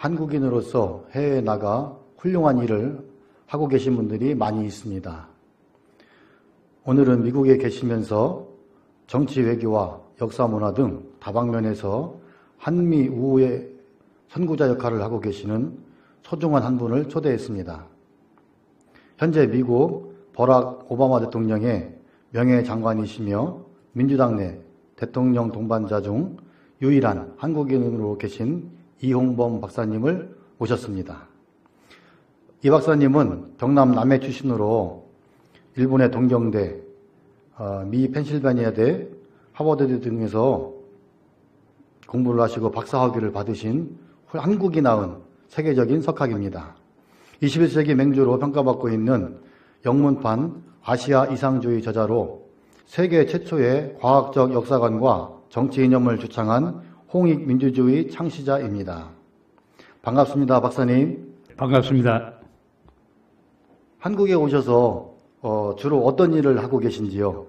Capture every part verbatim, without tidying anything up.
한국인으로서 해외에 나가 훌륭한 일을 하고 계신 분들이 많이 있습니다. 오늘은 미국에 계시면서 정치 외교와 역사 문화 등 다방면에서 한미 우호의 선구자 역할을 하고 계시는 소중한 한 분을 초대했습니다. 현재 미국 버락 오바마 대통령의 명예장관이시며 민주당 내 대통령 동반자 중 유일한 한국인으로 계신 이홍범 박사님을 모셨습니다. 이 박사님은 경남 남해 출신으로 일본의 동경대, 미 펜실베니아대, 하버드대 등에서 공부를 하시고 박사학위를 받으신 한국이 낳은 세계적인 석학입니다. 이십일 세기 맹주로 평가받고 있는 영문판 아시아 이상주의 저자로 세계 최초의 과학적 역사관과 정치 이념을 주창한 홍익 민주주의 창시자입니다. 반갑습니다, 박사님. 반갑습니다. 한국에 오셔서 어, 주로 어떤 일을 하고 계신지요?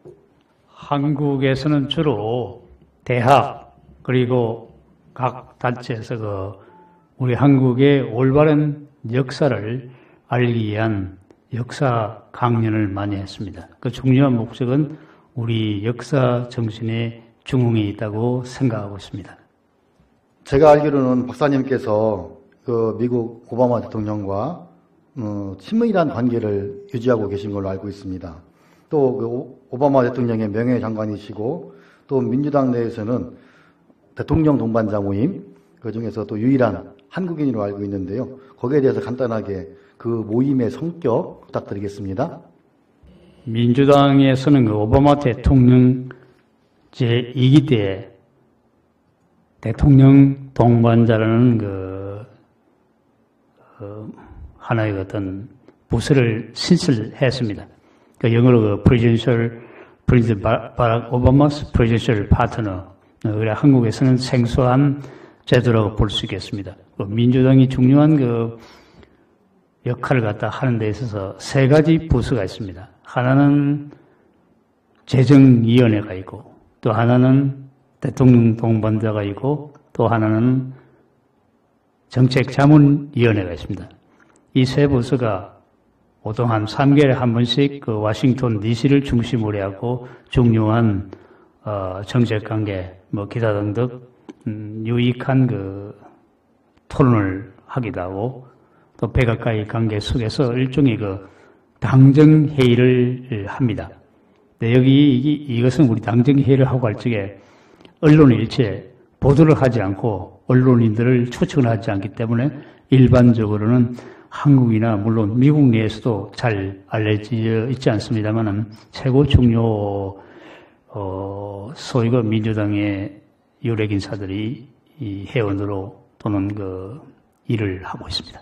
한국에서는 주로 대학 그리고 각 단체에서 그 우리 한국의 올바른 역사를 알기 위한 역사 강연을 많이 했습니다. 그 중요한 목적은 우리 역사 정신의 중흥에 있다고 생각하고 있습니다. 제가 알기로는 박사님께서 그 미국 오바마 대통령과 어, 친밀한 관계를 유지하고 계신 걸로 알고 있습니다. 또 그 오바마 대통령의 명예장관이시고 또 민주당 내에서는 대통령 동반자 모임 그 중에서 또 유일한 한국인으로 알고 있는데요. 거기에 대해서 간단하게 그 모임의 성격 부탁드리겠습니다. 민주당에서는 그 오바마 대통령 제이 기 때 대통령 동반자라는 그 어, 하나의 어떤 부서를 신설했습니다. 그 영어로 그 presidential, president 바락 오바마's presidential partner. 그래 한국에서는 생소한 제도라고 볼 수 있겠습니다. 그 민주당이 중요한 그 역할을 갖다 하는 데 있어서 세 가지 부서가 있습니다. 하나는 재정위원회가 있고, 또 하나는 대통령 동반자가 있고, 또 하나는 정책자문위원회가 있습니다. 이 세 부서가 보통 한 삼 개월에 한 번씩 그 워싱턴 디씨를 중심으로 하고 중요한 어, 정책관계, 뭐 기타 등등 음, 유익한 그 토론을 하기도 하고 또 백악관의 관계 속에서 일종의 그 당정 회의를 합니다. 네, 여기 이, 이것은 우리 당정 회의를 하고 할 적에 언론이 일체 보도를 하지 않고 언론인들을 초청을 하지 않기 때문에 일반적으로는 한국이나 물론 미국 내에서도 잘 알려져 있지 않습니다만은 최고 중요 어, 소위 그 민주당의 유력 인사들이 이 회원으로 또는 그 일을 하고 있습니다.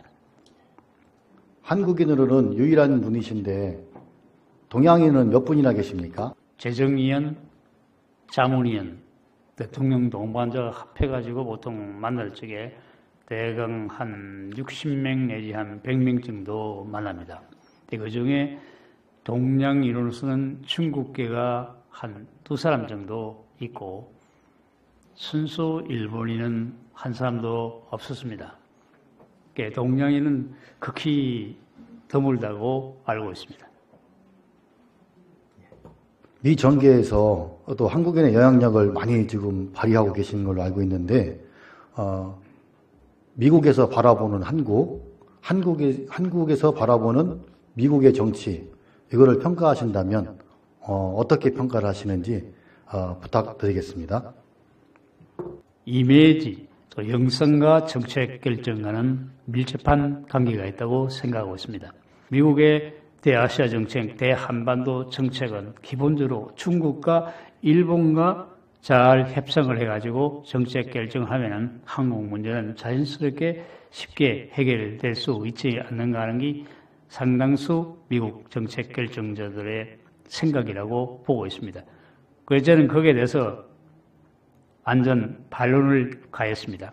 한국인으로는 유일한 분이신데 동양인은 몇 분이나 계십니까? 재정위원, 자문위원, 대통령 동반자 합해가지고 보통 만날 적에 대강 한 육십 명 내지 한 백 명 정도 만납니다. 그 중에 동양인으로서는 중국계가 한 두 사람 정도 있고 순수 일본인은 한 사람도 없었습니다. 동양인은 극히 드물다고 알고 있습니다. 미 정계에서 또 한국인의 영향력을 많이 지금 발휘하고 계신 걸로 알고 있는데 어, 미국에서 바라보는 한국, 한국에, 한국에서 바라보는 미국의 정치 이거를 평가하신다면 어, 어떻게 평가를 하시는지 어, 부탁드리겠습니다. 이미지, 또 영성과 정책 결정과는 밀접한 관계가 있다고 생각하고 있습니다. 미국의 대아시아 정책, 대한반도 정책은 기본적으로 중국과 일본과 잘 협상을 해가지고 정책 결정하면은 한국 문제는 자연스럽게 쉽게 해결될 수 있지 않는가 하는 게 상당수 미국 정책 결정자들의 생각이라고 보고 있습니다. 그래서 저는 거기에 대해서 완전 반론을 가했습니다.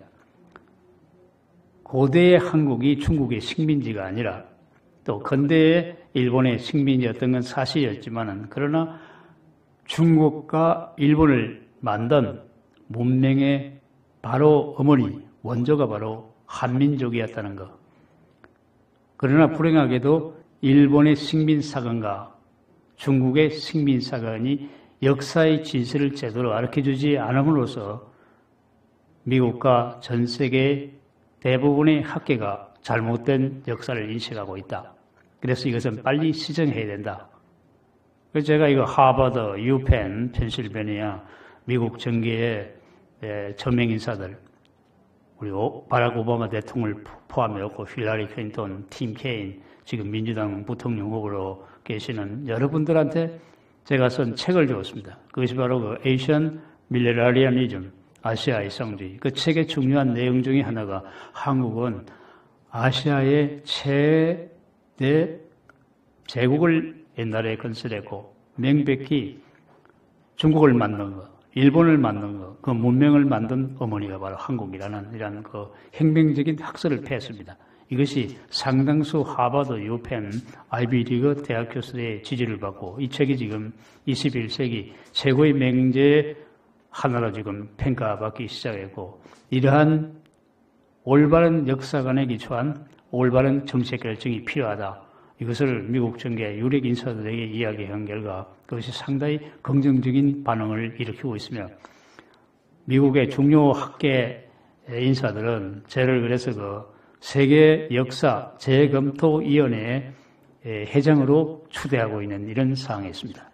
고대의 한국이 중국의 식민지가 아니라 또 근대의 일본의 식민지였던 건 사실이었지만은 그러나 중국과 일본을 만든 문명의 바로 어머니 원조가 바로 한민족이었다는 것. 그러나 불행하게도 일본의 식민사관과 중국의 식민사관이 역사의 진실을 제대로 알려주지 않음으로써 미국과 전 세계 대부분의 학계가 잘못된 역사를 인식하고 있다. 그래서 이것은 빨리 시정해야 된다. 그래서 제가 이거 하버드, 유펜, 펜실베니아, 미국 정계의 천명 인사들, 우리 바락 오바마 대통령을 포함해서 힐러리 클린턴, 팀 케인, 지금 민주당 부통령 후보로 계시는 여러분들한테 제가 쓴 책을 주었습니다. 그것이 바로 그 Asian Millenarianism, 아시아 이상주의. 그 책의 중요한 내용 중에 하나가 한국은 아시아의 최대 제국을 옛날에 건설했고 명백히 중국을 만든 것, 일본을 만든 것, 그 문명을 만든 어머니가 바로 한국이라는 이런 그 혁명적인 학설을 폐했습니다. 이것이 상당수 하버드, 유펜, 아이비리그 대학 교수들의 지지를 받고 이 책이 지금 이십일 세기 최고의 명제 하나로 지금 평가받기 시작했고 이러한 올바른 역사관에 기초한 올바른 정책 결정이 필요하다. 이것을 미국 정계 유력 인사들에게 이야기한 결과 그것이 상당히 긍정적인 반응을 일으키고 있으며 미국의 중요 학계 인사들은 저를 그래서 그 세계 역사 재검토위원회 회장으로 추대하고 있는 이런 상황에 있습니다.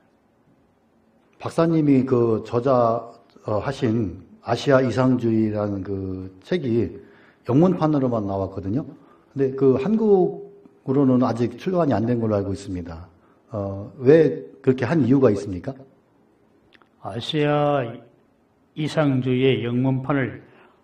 박사님이 그 저자하신 아시아 이상주의라는 그 책이 영문판으로만 나왔거든요. 근데 그 한국으로는 아직 출간이 안 된 걸로 알고 있습니다. 어, 왜 그렇게 한 이유가 있습니까? 아시아 이상주의의 영문판을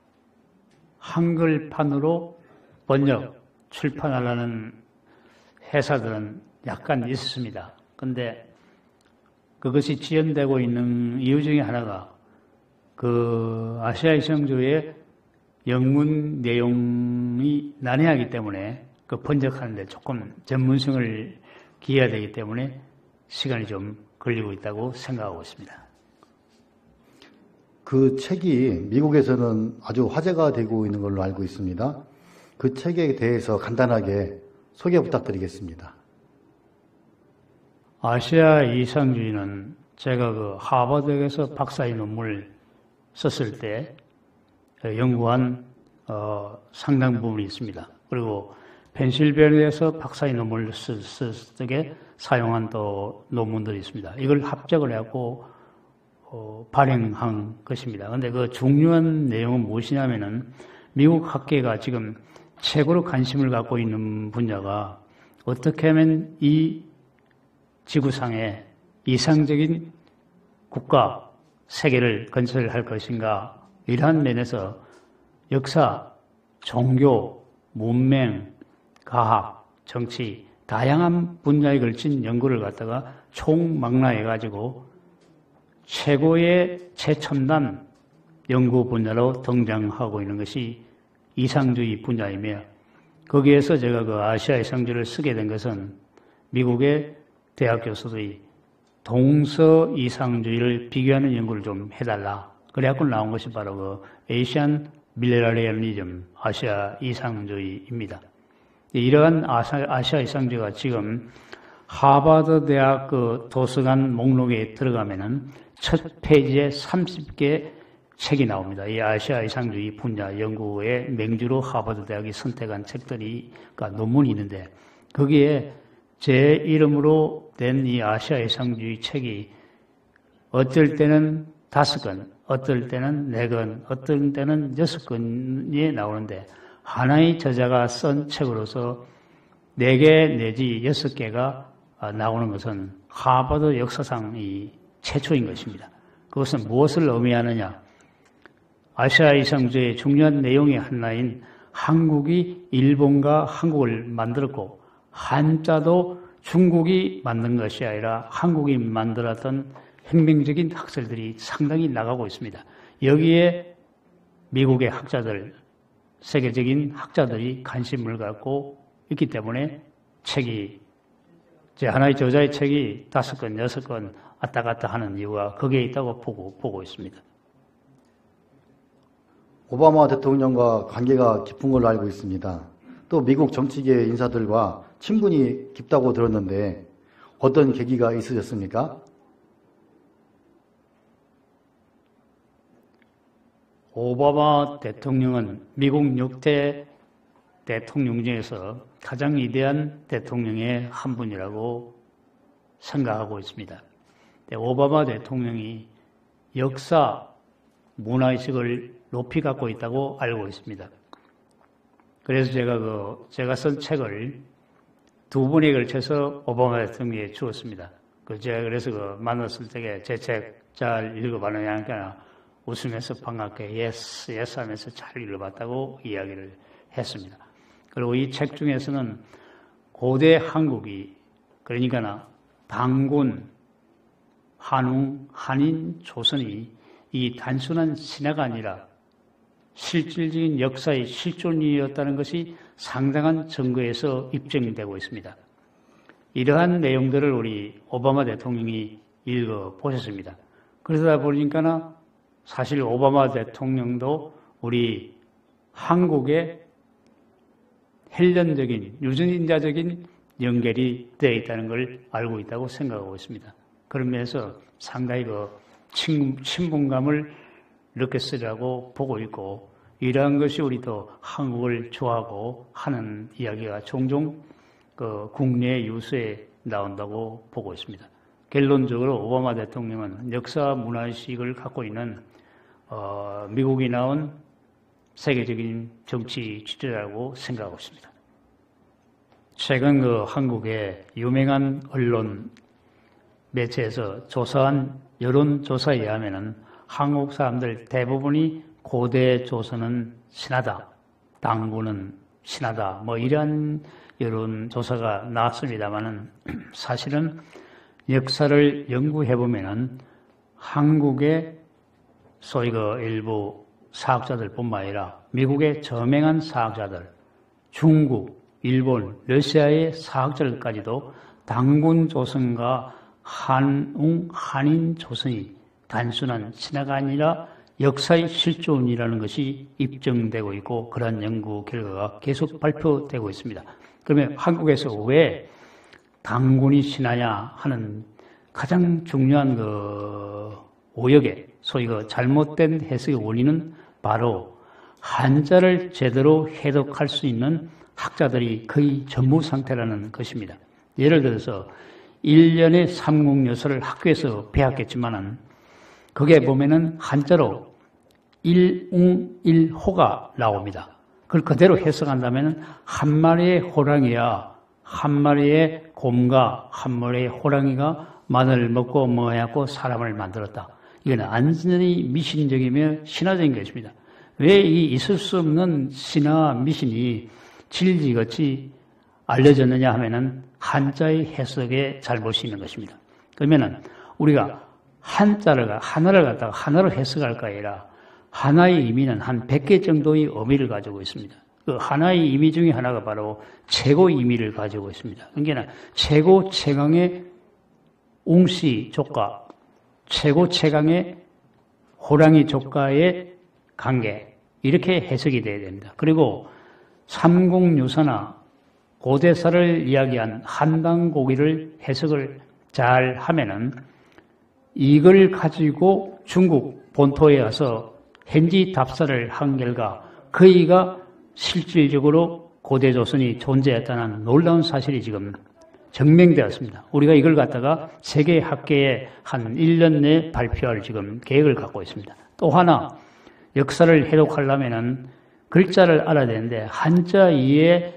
한글판으로 번역, 출판하려는 회사들은 약간 있습니다. 근데 그것이 지연되고 있는 이유 중에 하나가 그 아시아 이상주의의 영문 내용이 난해하기 때문에 그 번역하는데 조금 전문성을 기해야 되기 때문에 시간이 좀 걸리고 있다고 생각하고 있습니다. 그 책이 미국에서는 아주 화제가 되고 있는 걸로 알고 있습니다. 그 책에 대해서 간단하게 소개 부탁드리겠습니다. 아시아 이상주의는 제가 그 하버드에서 박사의 논문을 썼을 때 연구한 어, 상당 부분이 있습니다. 그리고 펜실베니아에서 박사의 논문을 쓸 때 사용한 또 논문들이 있습니다. 이걸 합작을 하고 어, 발행한 것입니다. 그런데 그 중요한 내용은 무엇이냐면은 미국 학계가 지금 최고로 관심을 갖고 있는 분야가 어떻게 하면 이 지구상에 이상적인 국가, 세계를 건설할 것인가 이러한 면에서 역사, 종교, 문명, 과학, 정치 다양한 분야에 걸친 연구를 갖다가 총망라해가지고 최고의 최첨단 연구 분야로 등장하고 있는 것이 이상주의 분야이며 거기에서 제가 그 아시아 이상주의를 쓰게 된 것은 미국의 대학 교수들이 동서 이상주의를 비교하는 연구를 좀 해달라. 그래갖고 나온 것이 바로 그 Asian Millenarianism, 아시아 이상주의입니다. 이러한 아시아 이상주의가 지금 하버드 대학 그 도서관 목록에 들어가면은 첫 페이지에 삼십 개 책이 나옵니다. 이 아시아 이상주의 분야 연구의 맹주로 하버드 대학이 선택한 책들이, 그러니까 논문이 있는데 거기에 제 이름으로 된 이 아시아 이상주의 책이 어떨 때는 다섯 권, 어떨 때는 네 권, 어떨 때는 여섯 권이 나오는데 하나의 저자가 쓴 책으로서 네 개 내지 여섯 개가 나오는 것은 하버드 역사상 이 최초인 것입니다. 그것은 무엇을 의미하느냐? 아시아 이상주의의 중요한 내용의 하나인 한국이 일본과 한국을 만들었고 한자도 중국이 만든 것이 아니라 한국이 만들었던 혁명적인 학설들이 상당히 나가고 있습니다. 여기에 미국의 학자들, 세계적인 학자들이 관심을 갖고 있기 때문에 책이, 제 하나의 저자의 책이 다섯 권, 여섯 권 왔다 갔다 하는 이유가 거기에 있다고 보고, 보고 있습니다. 오바마 대통령과 관계가 깊은 걸로 알고 있습니다. 또 미국 정치계 인사들과 친분이 깊다고 들었는데 어떤 계기가 있으셨습니까? 오바마 대통령은 미국 역대 대통령 중에서 가장 위대한 대통령의 한 분이라고 생각하고 있습니다. 오바마 대통령이 역사, 문화의식을 높이 갖고 있다고 알고 있습니다. 그래서 제가 그, 제가 쓴 책을 두 번에 걸쳐서 오바마 대통령에게 주었습니다. 그 제가 그래서 그 만났을 때 제 책 잘 읽어봤느냐, 웃으면서 반갑게 예스, 예스 하면서 잘 읽어봤다고 이야기를 했습니다. 그리고 이 책 중에서는 고대 한국이, 그러니까 당군, 한웅, 한인, 조선이 이 단순한 신화가 아니라 실질적인 역사의 실존이었다는 것이 상당한 증거에서 입증되고 있습니다. 이러한 내용들을 우리 오바마 대통령이 읽어보셨습니다. 그러다 보니까 사실 오바마 대통령도 우리 한국의 헬련적인, 유전인자적인 연결이 되어 있다는 걸 알고 있다고 생각하고 있습니다. 그런 면에서 상당히 그 친분감을 느꼈으리라고 보고 있고, 이러한 것이 우리도 한국을 좋아하고 하는 이야기가 종종 그 국내 뉴스에 나온다고 보고 있습니다. 결론적으로 오바마 대통령은 역사 문화의식을 갖고 있는 어, 미국이 나온 세계적인 정치 지도자라고 생각하고 있습니다. 최근 그 한국의 유명한 언론 매체에서 조사한 여론조사에 의하면 한국 사람들 대부분이 고대 조선은 신하다, 당군은 신하다, 뭐 이런 여론조사가 나왔습니다만은 사실은 역사를 연구해보면은 한국의 소위 그 일부 사학자들 뿐만 아니라 미국의 저명한 사학자들, 중국, 일본, 러시아의 사학자들까지도 당군 조선과 한웅, 한인 조선이 단순한 신화가 아니라 역사의 실존이라는 것이 입증되고 있고, 그런 연구 결과가 계속 발표되고 있습니다. 그러면 한국에서 왜 당군이 신화냐 하는 가장 중요한 그 오역의, 소위 그 잘못된 해석의 원인은 바로 한자를 제대로 해독할 수 있는 학자들이 거의 전무 상태라는 것입니다. 예를 들어서 일 년에 삼국여서를 학교에서 배웠겠지만은 거기에 보면은 한자로 일웅 일호가 나옵니다. 그걸 그대로 해석한다면은 한 마리의 호랑이야, 한 마리의 곰과 한 마리의 호랑이가 마늘을 먹고 뭐 해갖고 사람을 만들었다. 이건 완전히 미신적이며 신화적인 것입니다. 왜 이 있을 수 없는 신화 미신이 진리같이 알려졌느냐 하면은 한자의 해석에 잘못이 있는 것입니다. 그러면은 우리가 한자를, 하나를 갖다가 하나로 해석할까 아니라 하나의 의미는 한 백 개 정도의 의미를 가지고 있습니다. 그 하나의 의미 중에 하나가 바로 최고 의미를 가지고 있습니다. 그러니까 최고 최강의 웅씨 조카, 최고 최강의 호랑이 조카의 관계, 이렇게 해석이 돼야 됩니다. 그리고 삼국유사나 고대사를 이야기한 한당고기를 해석을 잘 하면은 이걸 가지고 중국 본토에 와서 현지 답사를 한 결과 그이가 실질적으로 고대조선이 존재했다는 놀라운 사실이 지금 증명되었습니다. 우리가 이걸 갖다가 세계학계에 한 일 년 내에 발표할 지금 계획을 갖고 있습니다. 또 하나, 역사를 해독하려면은 글자를 알아야 되는데 한자 이에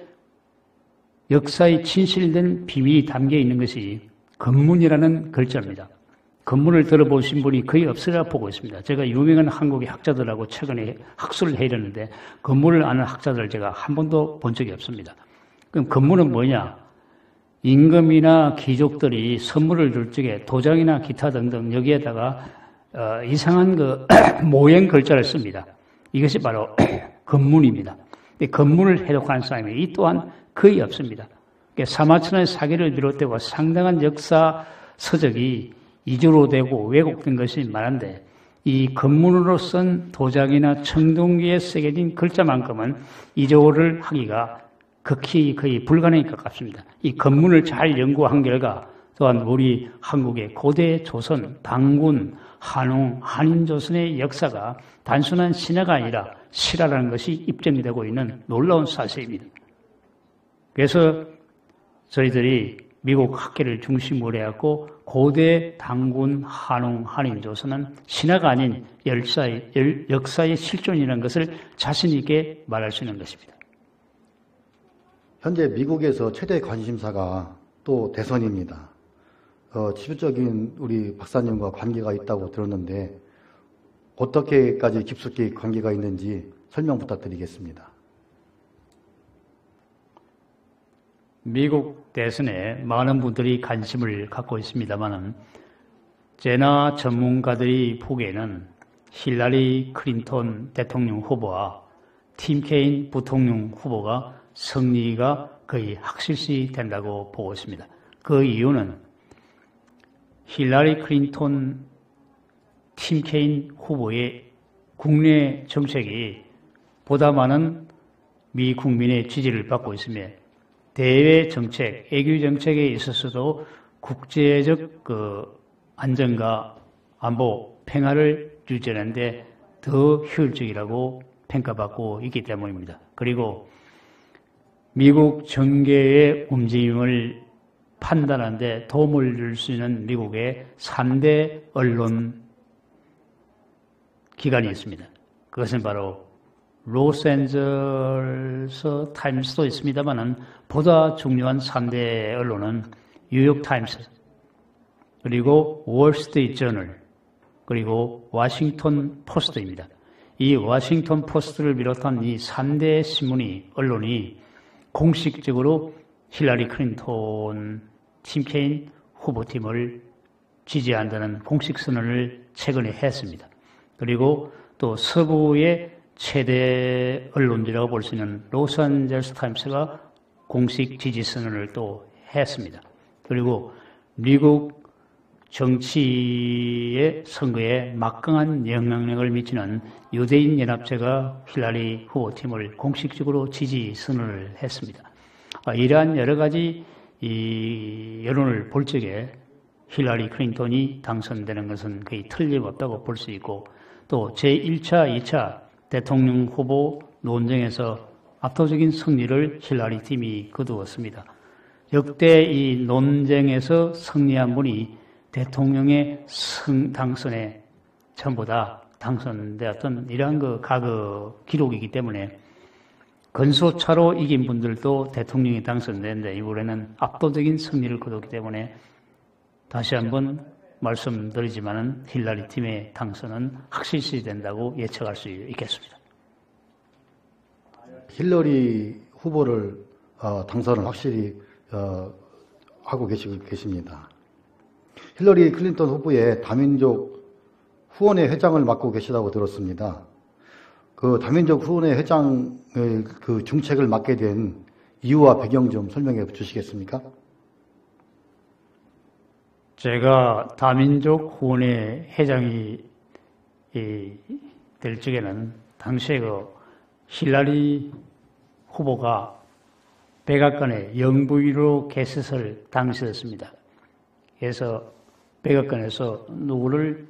역사에 진실된 비밀이 담겨 있는 것이 건문이라는 글자입니다. 건문을 들어보신 분이 거의 없으리라 보고 있습니다. 제가 유명한 한국의 학자들하고 최근에 학술을 해이랬는데 건문을 아는 학자들을 제가 한 번도 본 적이 없습니다. 그럼 건문은 뭐냐? 임금이나 귀족들이 선물을 줄 적에 도장이나 기타 등등 여기에다가 어, 이상한 그 모형 글자를 씁니다. 이것이 바로 건문입니다. 건문을 해독하는 사람이 이 또한 거의 없습니다. 사마천의 사기를 비롯되고 상당한 역사 서적이 이주로 되고 왜곡된 것이 많은데 이 검문으로 쓴 도장이나 청동기에 새겨진 글자만큼은 이조를 하기가 극히 거의 불가능에 가깝습니다. 이 검문을 잘 연구한 결과 또한 우리 한국의 고대 조선, 당군, 한웅, 한인조선의 역사가 단순한 신화가 아니라 실화라는 것이 입증이 되고 있는 놀라운 사실입니다. 그래서 저희들이 미국 학계를 중심으로 해갖고 고대 당군, 한웅, 한인조선은 신화가 아닌 열사의, 열, 역사의 실존이라는 것을 자신 있게 말할 수 있는 것입니다. 현재 미국에서 최대 관심사가 또 대선입니다. 어, 지속적인 우리 박사님과 관계가 있다고 들었는데 어떻게까지 깊숙이 관계가 있는지 설명 부탁드리겠습니다. 미국 대선에 많은 분들이 관심을 갖고 있습니다만 제나 전문가들이 보기에는 힐러리 클린턴 대통령 후보와 팀 케인 부통령 후보가 승리가 거의 확실시 된다고 보고 있습니다. 그 이유는 힐러리 클린턴, 팀 케인 후보의 국내 정책이 보다 많은 미 국민의 지지를 받고 있으며 대외 정책, 외교 정책에 있어서도 국제적 그 안정과 안보, 평화를 유지하는 데 더 효율적이라고 평가받고 있기 때문입니다. 그리고 미국 정계의 움직임을 판단하는 데 도움을 줄 수 있는 미국의 삼 대 언론 기관이 있습니다. 그것은 바로 로스앤젤스 타임스도 있습니다만은 보다 중요한 삼 대 언론은 뉴욕 타임스, 그리고 월스트리트 저널, 그리고 워싱턴 포스트입니다. 이 워싱턴 포스트를 비롯한 이 삼 대 신문이, 언론이 공식적으로 힐러리 클린턴, 팀 케인 후보팀을 지지한다는 공식 선언을 최근에 했습니다. 그리고 또 서부의 최대 언론이라고 볼 수 있는 로스앤젤스 타임스가 공식 지지 선언을 또 했습니다. 그리고 미국 정치의 선거에 막강한 영향력을 미치는 유대인 연합체가 힐러리 후보팀을 공식적으로 지지 선언을 했습니다. 이러한 여러 가지 이 여론을 볼 적에 힐러리 클린턴이 당선되는 것은 거의 틀림없다고 볼 수 있고, 또 제일 차, 이 차 대통령 후보 논쟁에서 압도적인 승리를 힐러리 팀이 거두었습니다. 역대 이 논쟁에서 승리한 분이 대통령의 승, 당선에 전부 다 당선되었던 이러한 그 과거 기록이기 때문에 근소차로 이긴 분들도 대통령이 당선되는데 이번에는 압도적인 승리를 거뒀기 때문에 다시 한번 말씀드리지만은 힐러리 팀의 당선은 확실시 된다고 예측할 수 있겠습니다. 힐러리 후보를 어, 당선을 확실히 어, 하고 계시고 계십니다. 힐러리 클린턴 후보의 다민족 후원회 회장을 맡고 계시다고 들었습니다. 그 다민족 후원회 회장의 그 중책을 맡게 된 이유와 배경 좀 설명해 주시겠습니까? 제가 다민족 후원회 회장이 될 적에는 당시에 그 힐러리 후보가 백악관에 영부인으로 개설을 당시였습니다. 그래서 백악관에서 누구를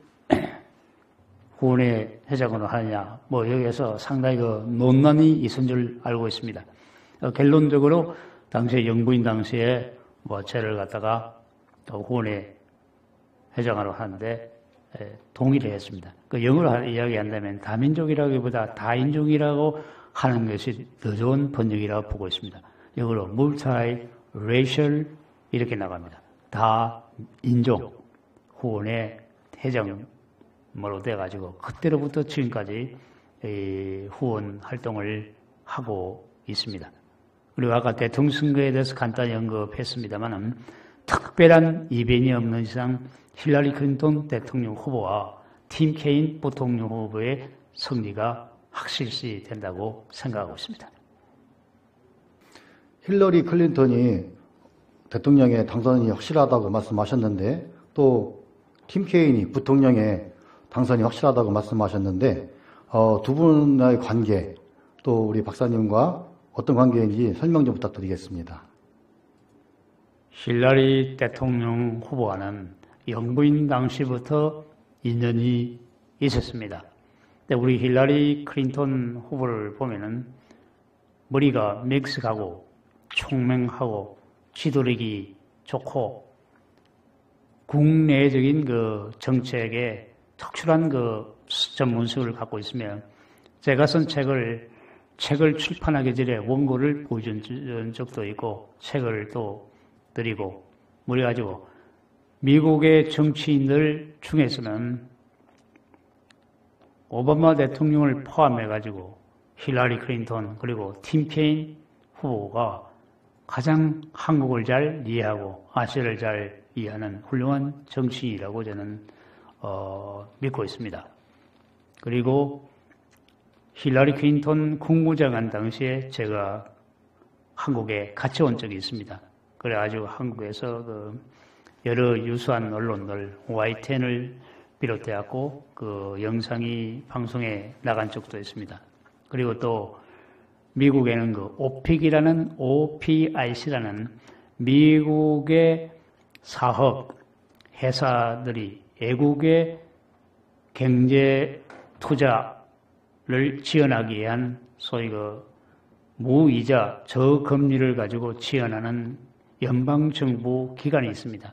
후원회 회장으로 하느냐, 뭐 여기에서 상당히 그 논란이 있은 줄 알고 있습니다. 어, 결론적으로 당시에 영부인 당시에 뭐 저를 갖다가 또 후원회 회장으로 하는데 에, 동의를 했습니다. 그 영어로 이야기한다면 다민족이라기보다 다인종이라고 하는 것이 더 좋은 번역이라고 보고 있습니다. 영어로 multi-racial 이렇게 나갑니다. 다인종 후원회 회장으로 돼가지고 그때로부터 지금까지 후원 활동을 하고 있습니다. 그리고 아까 대통령 선거에 대해서 간단히 언급했습니다만은 특별한 이변이 없는 이상 힐러리 클린턴 대통령 후보와 팀 케인 부통령 후보의 승리가 확실시 된다고 생각하고 있습니다. 힐러리 클린턴이 대통령의 당선이 확실하다고 말씀하셨는데 또 팀 케인이 부통령에 당선이 확실하다고 말씀하셨는데 어, 두 분의 관계 또 우리 박사님과 어떤 관계인지 설명 좀 부탁드리겠습니다. 힐러리 대통령 후보와는 영부인 당시부터 인연이 있었습니다. 근데 우리 힐러리 클린턴 후보를 보면은 머리가 믹스하고 총명하고 지도력이 좋고 국내적인 그 정책에 특출한 그 전문성을 갖고 있으며 제가 쓴 책을 책을 출판하기 전에 원고를 보여준 적도 있고 책을 또 드리고 그래가지고 미국의 정치인들 중에서는 오바마 대통령을 포함해가지고 힐러리 클린턴 그리고 팀 케인 후보가 가장 한국을 잘 이해하고 아시아를 잘 이해하는 훌륭한 정치인이라고 저는 어, 믿고 있습니다. 그리고 힐러리 클린턴 국무장관 당시에 제가 한국에 같이 온 적이 있습니다. 그래가지고 한국에서 그 여러 유수한 언론들 와이티엔을 비롯해갖고 그 영상이 방송에 나간 적도 있습니다. 그리고 또 미국에는 그 오픽이라는 오피아이씨라는 미국의 사업 회사들이 애국의 경제 투자를 지원하기 위한 소위 그 무이자 저금리를 가지고 지원하는 연방정부 기관이 있습니다.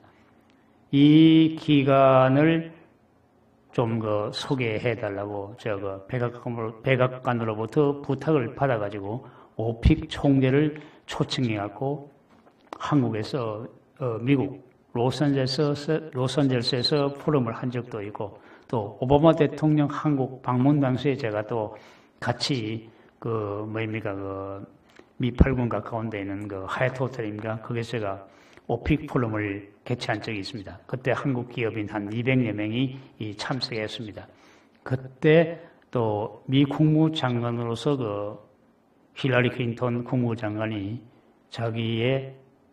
이 기관을 좀 그 소개해 달라고 제가 그 백악관으로, 백악관으로부터 부탁을 받아가지고 오픽 총재를 초청해갖고 한국에서 어, 미국 로스앤젤레스, 로스앤젤레스에서 포럼을 한 적도 있고 또 오바마 대통령 한국 방문 당시에 제가 또 같이 그 뭐입니까 그 미팔군 가까운 데 있는 그 하얏트 호텔입니까 거기서 제가 오픽 포럼을 개최한 적이 있습니다. 그때 한국 기업인 한 이백여 명이 참석했습니다. 그때 또 미 국무장관으로서 그 힐러리 클린턴 국무장관이 자기의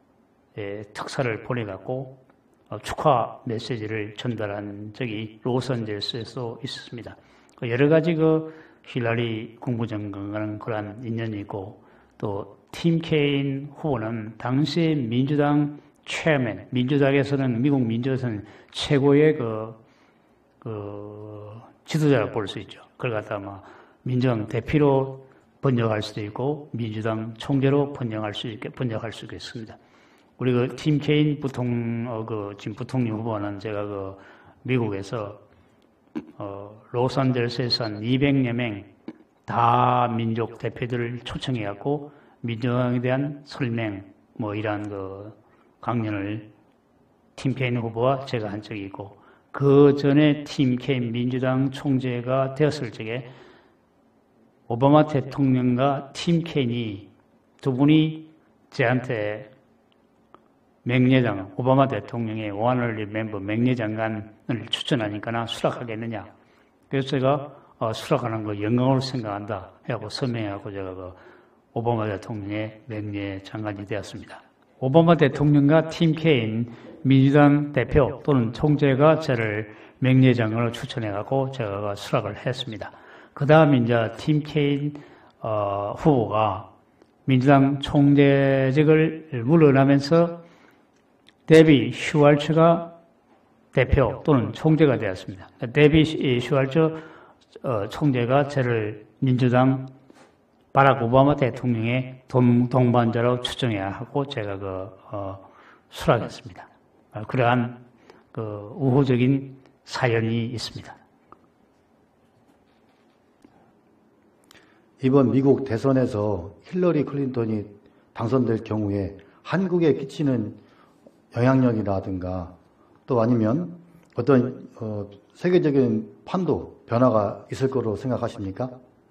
특사를 보내갖고 축하 메시지를 전달한 적이 로스앤젤레스에서 있었습니다. 여러 가지 그 힐러리 국무장관과는 그러한 인연이 있고 또 팀 케인 후보는 당시 민주당 체어맨, 민주당에서는 미국 민주당에서는 최고의 그, 그 지도자라고 볼 수 있죠. 그걸 갖다가 막 민주당 대표로 번역할 수도 있고 민주당 총재로 번역할 수 있게 번역할 수 있겠습니다. 우리 그 팀 케인 부통 어, 그 지금 부통령 후보는 제가 그 미국에서 어, 로스앤젤레스에서 한 이백여 명 다 민족 대표들을 초청해갖고 민주당에 대한 설명 뭐 이러한 그 강연을 팀 케인 후보와 제가 한 적이 있고 그 전에 팀 케인 민주당 총재가 되었을 적에 오바마 대통령과 팀 케인이 두 분이 저한테 맹례장, 오바마 대통령의 원어리 멤버 맹례장관을 추천하니까 수락하겠느냐. 그래서 제가 어, 수락하는 거 영광으로 생각한다 하고 서명하고 제가 그 오바마 대통령의 맹례장관이 되었습니다. 오바마 대통령과 팀 케인 민주당 대표 또는 총재가 저를 맹례장관으로 추천해갖고 제가 수락을 했습니다. 그 다음 이제 팀 케인 어, 후보가 민주당 총재직을 물러나면서 데비 슈왈츠가 대표 또는 총재가 되었습니다. 데비 슈왈츠 어, 총재가 저를 민주당 바락 오바마 대통령의 동, 동반자로 추정해야 하고 제가 그 어, 수락했습니다. 어, 그러한 그 우호적인 사연이 있습니다. 이번 미국 대선에서 힐러리 클린턴이 당선될 경우에 한국에 끼치는 영향력이라든가 또 아니면 어떤 어, 세계적인 판도 변화가 있을 거로 생각하십니까?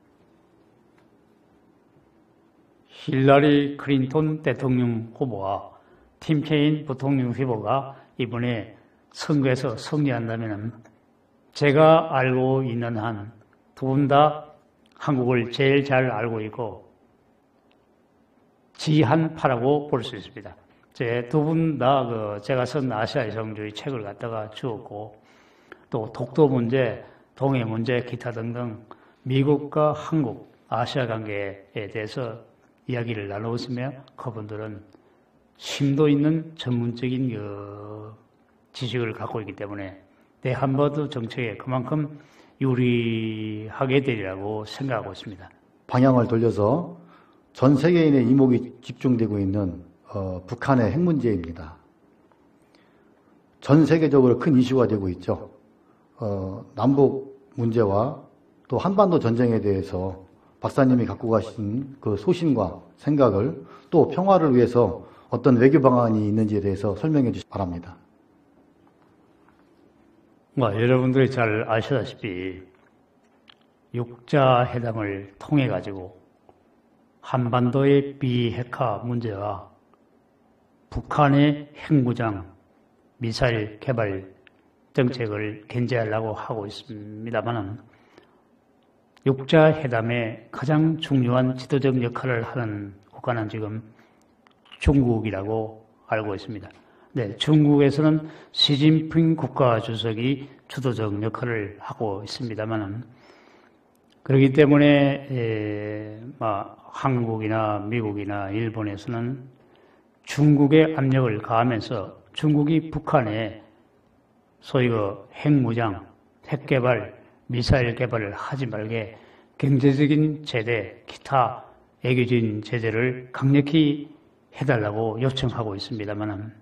힐러리 클린턴 대통령 후보와 팀 케인 부통령 후보가 이번에 선거에서 승리한다면 제가 알고 있는 한 두 분 다 한국을 제일 잘 알고 있고 지한파라고 볼 수 있습니다. 제 두 분 다 그 제가 쓴 아시아 여성주의 책을 갖다가 주었고 또 독도 문제 동해 문제, 기타 등등 미국과 한국, 아시아 관계에 대해서 이야기를 나누었으며 그분들은 심도 있는 전문적인 그 지식을 갖고 있기 때문에 내한반도 정책에 그만큼 유리하게 되리라고 생각하고 있습니다. 방향을 돌려서 전 세계인의 이목이 집중되고 있는 어, 북한의 핵 문제입니다. 전 세계적으로 큰 이슈가 되고 있죠. 어, 남북 문제와 또 한반도 전쟁에 대해서 박사님이 갖고 가신 그 소신과 생각을 또 평화를 위해서 어떤 외교 방안이 있는지에 대해서 설명해 주시기 바랍니다. 뭐, 여러분들이 잘 아시다시피 육자 회담을 통해 가지고 한반도의 비핵화 문제와 북한의 핵무장, 미사일 개발 정책을 견제하려고 하고 있습니다만 육자 회담의 가장 중요한 지도적 역할을 하는 국가는 지금 중국이라고 알고 있습니다. 네, 중국에서는 시진핑 국가주석이 주도적 역할을 하고 있습니다만 그렇기 때문에 에, 뭐, 한국이나 미국이나 일본에서는 중국의 압력을 가하면서 중국이 북한에 소위 그 핵무장, 핵개발, 미사일 개발을 하지 말게 경제적인 제재, 기타 애교적인 제재를 강력히 해달라고 요청하고 있습니다만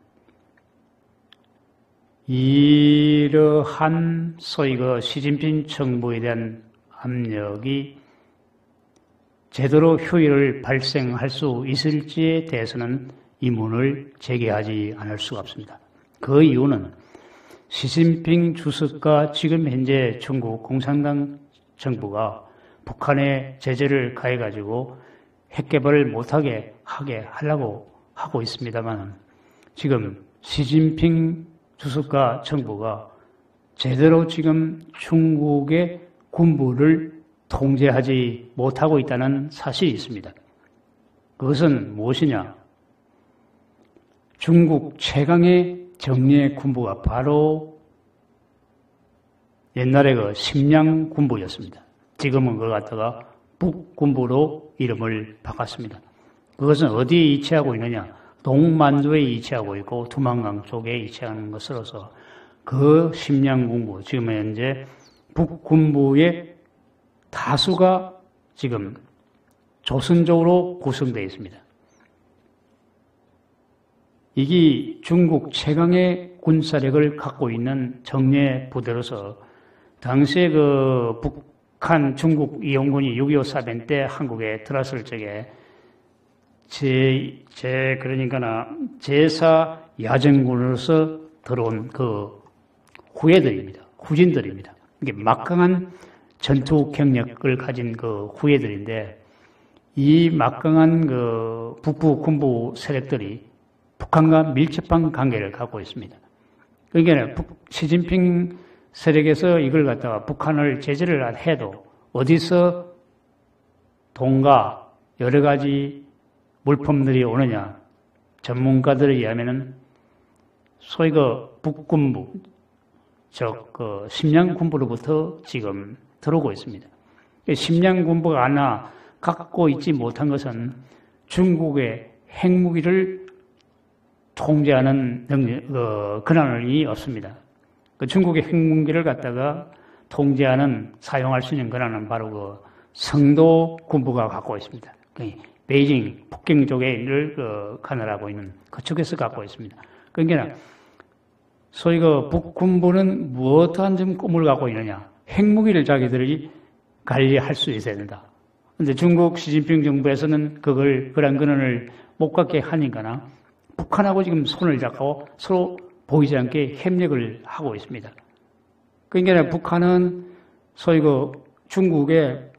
이러한 소위 그 시진핑 정부에 대한 압력이 제대로 효율을 발생할 수 있을지에 대해서는 의문을 제기하지 않을 수가 없습니다. 그 이유는 시진핑 주석과 지금 현재 중국 공산당 정부가 북한에 제재를 가해가지고 핵개발을 못하게 하게 하려고 하고 있습니다만 지금 시진핑 주석과 정부가 제대로 지금 중국의 군부를 통제하지 못하고 있다는 사실이 있습니다. 그것은 무엇이냐? 중국 최강의 정예 군부가 바로 옛날에 그 심양 군부였습니다. 지금은 그걸 갖다가 북군부로 이름을 바꿨습니다. 그것은 어디에 위치하고 있느냐? 동만도에 위치하고 있고 두만강 쪽에 위치하는 것으로서 그 심양 군부, 지금 현재 북군부의 다수가 지금 조선족으로 구성되어 있습니다. 이게 중국 최강의 군사력을 갖고 있는 정예 부대로서 당시에 그 북한 중국 이용군이 육이오 사변 때 한국에 들어왔을 적에 제, 제, 그러니까나 제사 야전군으로서 들어온 그 후예들입니다. 후진들입니다. 이게 막강한 전투 경력을 가진 그 후예들인데 이 막강한 그 북부 군부 세력들이 북한과 밀접한 관계를 갖고 있습니다. 그러니까 시진핑 세력에서 이걸 갖다가 북한을 제재를 해도 어디서 돈과 여러 가지 물품들이 오느냐? 전문가들에 의하면은 소위 그 북군부, 즉 그 심양 군부로부터 지금 들어오고 있습니다. 심양 군부가 하나 갖고 있지 못한 것은 중국의 핵무기를 통제하는 능력, 어, 권한이 없습니다. 그 중국의 핵무기를 갖다가 통제하는, 사용할 수 있는 권한은 바로 그 성도 군부가 갖고 있습니다. 그 베이징, 북경 쪽에를 그 관할하고 있는 그쪽에서 갖고 있습니다. 그러니까 소위 그 북군부는 무엇한 좀 꿈을 갖고 있느냐? 핵무기를 자기들이 관리할 수 있어야 된다. 그런데 중국 시진핑 정부에서는 그걸, 그런 권한을 못 갖게 하니까나 북한하고 지금 손을 잡고 서로 보이지 않게 협력을 하고 있습니다. 그러니까 북한은 소위 그 중국의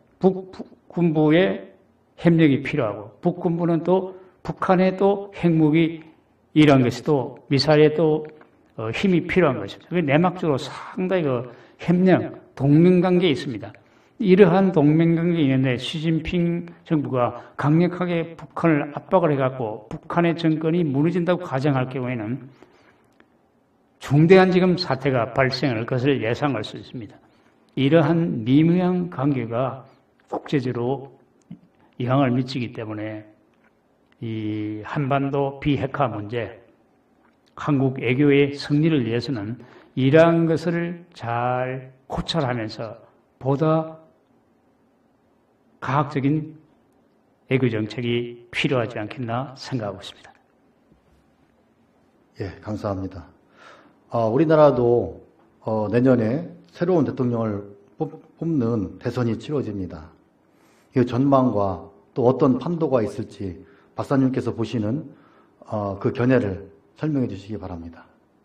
북군부의 협력이 필요하고 북군부는 또 북한의 또 핵무기 이런 것이 또 미사일에 또 힘이 필요한 것입니다. 내막적으로 상당히 그 협력, 동맹관계에 있습니다. 이러한 동맹관계에 있는데 시진핑 정부가 강력하게 북한을 압박을 해갖고 북한의 정권이 무너진다고 가정할 경우에는 중대한 지금 사태가 발생할 것을 예상할 수 있습니다. 이러한 미묘한 관계가 국제적으로 영향을 미치기 때문에 이 한반도 비핵화 문제, 한국 애교의 승리를 위해서는 이러한 것을 잘 고찰하면서 보다 과학적인 애교 정책이 필요하지 않겠나 생각하고 있습니다. 예, 감사합니다. 아, 우리나라도 어, 내년에 새로운 대통령을 뽑, 뽑는 대선이 치러집니다. 이 전망과 또 어떤 판도가 있을지 박사님께서 보시는 어, 그 견해를 설명해 주시기 바랍니다.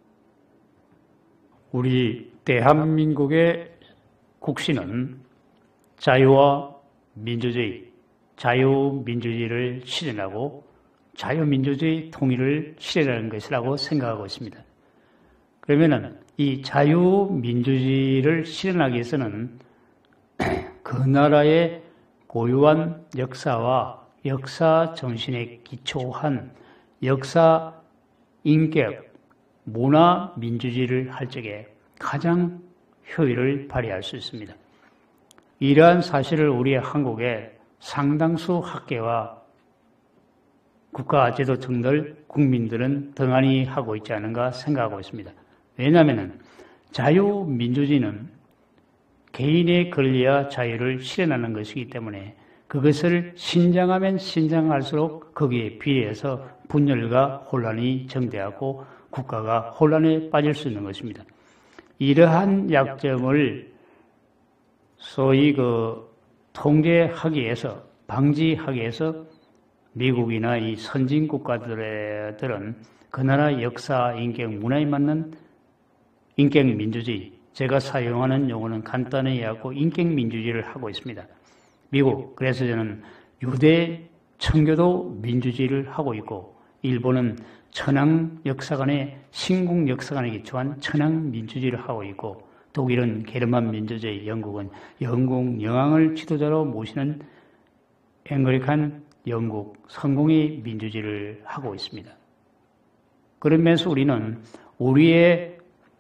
우리 대한민국의 국시는 자유와 민주주의, 자유민주주의를 실현하고 자유민주주의 통일을 실현하는 것이라고 생각하고 있습니다. 그러면은 이 자유민주주의를 실현하기 위해서는 그 나라의 고유한 역사와 역사 정신에 기초한 역사 인격, 문화 민주주의를 할 적에 가장 효율을 발휘할 수 있습니다. 이러한 사실을 우리 한국의 상당수 학계와 국가 지도층들, 국민들은 등한히 하고 있지 않은가 생각하고 있습니다. 왜냐하면 자유민주주의는 개인의 권리와 자유를 실현하는 것이기 때문에 그것을 신장하면 신장할수록 거기에 비례해서 분열과 혼란이 정대하고 국가가 혼란에 빠질 수 있는 것입니다. 이러한 약점을 소위 그 통제하기 위해서, 방지하기 위해서 미국이나 이 선진 국가들은 그 나라 역사, 인격, 문화에 맞는 인격 민주주의, 제가 사용하는 용어는 간단히 하고 인격 민주주의를 하고 있습니다. 미국, 그래서 저는 유대 청교도 민주주의를 하고 있고, 일본은 천황 역사관의 신궁 역사관에 기초한 천황 민주주의를 하고 있고, 독일은 게르만 민주주의, 영국은 영국 영왕을 지도자로 모시는 앵글리칸 영국 성공의 민주주의를 하고 있습니다. 그러면서 우리는 우리의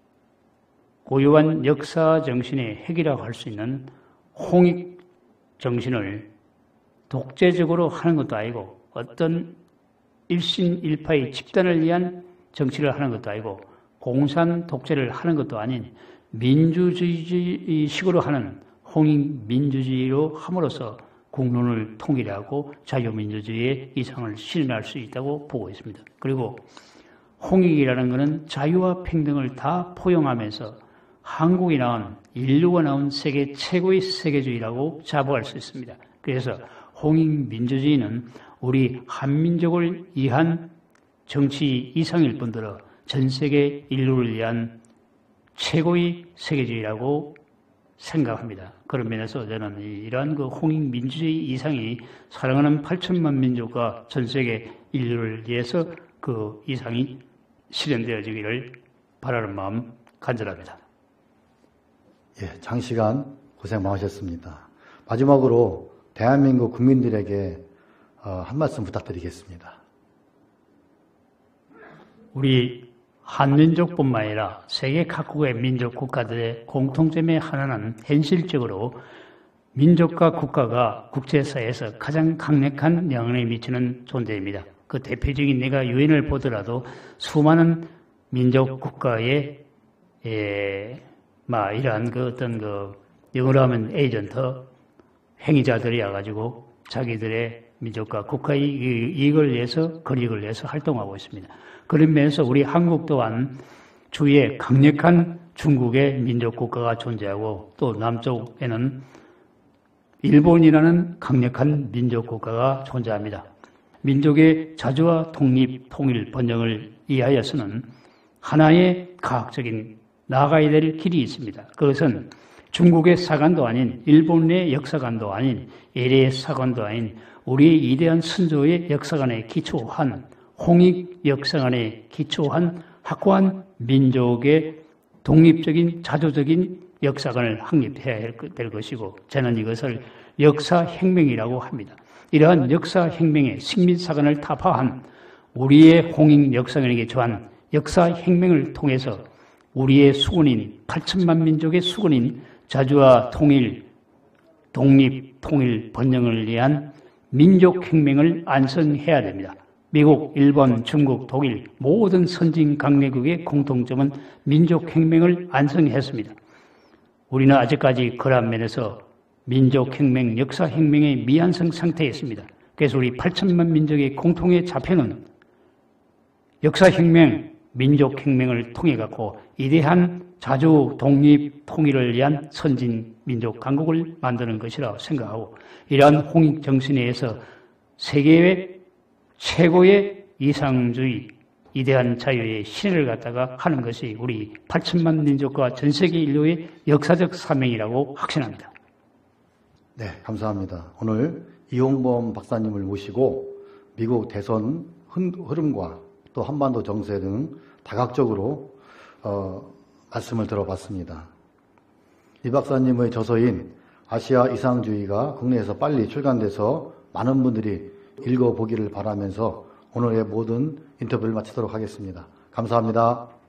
고유한 역사 정신의 핵이라고 할 수 있는 홍익 정신을 독재적으로 하는 것도 아니고 어떤 일신일파의 집단을 위한 정치를 하는 것도 아니고 공산 독재를 하는 것도 아닌 민주주의식으로 하는 홍익 민주주의로 함으로써 국론을 통일하고 자유민주주의의 이상을 실현할 수 있다고 보고 있습니다. 그리고 홍익이라는 것은 자유와 평등을 다 포용하면서 한국이 나온 인류가 나온 세계 최고의 세계주의라고 자부할 수 있습니다. 그래서 홍익민주주의는 우리 한민족을 위한 정치 이상일 뿐더러 전 세계 인류를 위한 최고의 세계주의라고 생각합니다. 그런 면에서 저는 이러한 그 홍익민주주의 이상이 사랑하는 팔천만 민족과 전 세계 인류를 위해서 그 이상이 실현되어지기를 바라는 마음 간절합니다. 예, 장시간 고생 많으셨습니다. 마지막으로 대한민국 국민들에게 한 말씀 부탁드리겠습니다. 우리 한민족뿐만 아니라 세계 각국의 민족 국가들의 공통점의 하나는 현실적으로 민족과 국가가 국제사회에서 가장 강력한 영향을 미치는 존재입니다. 그 대표적인 내가 유엔을 보더라도 수많은 민족 국가의 예, 막 이러한 그 어떤 그 영어로 하면 에이전트 행위자들이 와가지고 자기들의 민족과 국가의 이익을 위해서 권익을 위해서 활동하고 있습니다. 그런 면에서 우리 한국 또한 주위에 강력한 중국의 민족 국가가 존재하고 또 남쪽에는 일본이라는 강력한 민족 국가가 존재합니다. 민족의 자주와 독립, 통일, 번영을 위하여서는 하나의 과학적인 나아가야 될 길이 있습니다. 그것은 중국의 사관도 아닌 일본의 역사관도 아닌 엘에이의 사관도 아닌 우리의 위대한 선조의 역사관에 기초한 홍익 역사관에 기초한 확고한 민족의 독립적인 자주적인 역사관을 확립해야 될 것이고 저는 이것을 역사혁명이라고 합니다. 이러한 역사혁명의 식민사관을 타파한 우리의 홍익 역사관에 기초한 역사혁명을 통해서 우리의 수군인 팔천만 민족의 수군인 자주와 통일, 독립, 통일, 번영을 위한 민족혁명을 완성해야 됩니다. 미국, 일본, 중국, 독일 모든 선진 강대국의 공통점은 민족혁명을 완성했습니다. 우리는 아직까지 그런 면에서 민족혁명, 역사혁명의 미완성 상태에 있습니다. 그래서 우리 팔천만 민족의 공통의 좌표는 역사혁명, 민족혁명을 통해 갖고 이대한 자주 독립 통일을 위한 선진 민족 강국을 만드는 것이라고 생각하고, 이러한 홍익 정신에 의해서 세계의 최고의 이상주의, 이대한 자유의 신뢰를 갖다가 하는 것이 우리 팔천만 민족과 전 세계 인류의 역사적 사명이라고 확신합니다. 네, 감사합니다. 오늘 이홍범 박사님을 모시고 미국 대선 흐름과 또 한반도 정세 등 다각적으로 어, 말씀을 들어봤습니다. 이 박사님의 저서인 아시아 이상주의가 국내에서 빨리 출간돼서 많은 분들이 읽어보기를 바라면서 오늘의 모든 인터뷰를 마치도록 하겠습니다. 감사합니다.